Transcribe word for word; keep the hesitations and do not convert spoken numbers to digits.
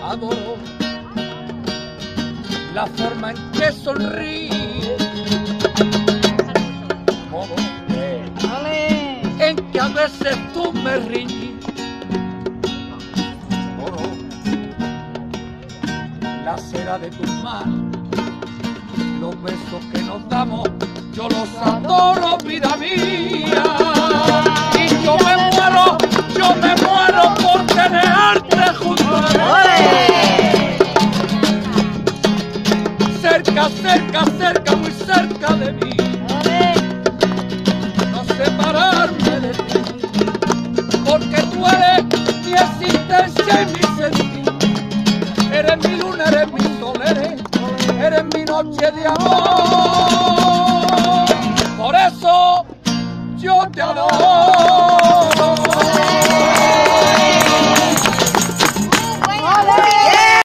Adoro la forma en que sonríe, modo en que a veces tú me riñes. Adoro la cera de tus manos, los besos que nos damos, yo los adoro, vida mía. Y yo me muero, yo me muero por tenerte junto a mí. Cerca, cerca, cerca, muy cerca de mí. No separarme de ti, porque tú eres mi existencia y mi sentir. Eres mi luna, eres mi sol, eres, eres mi noche de amor.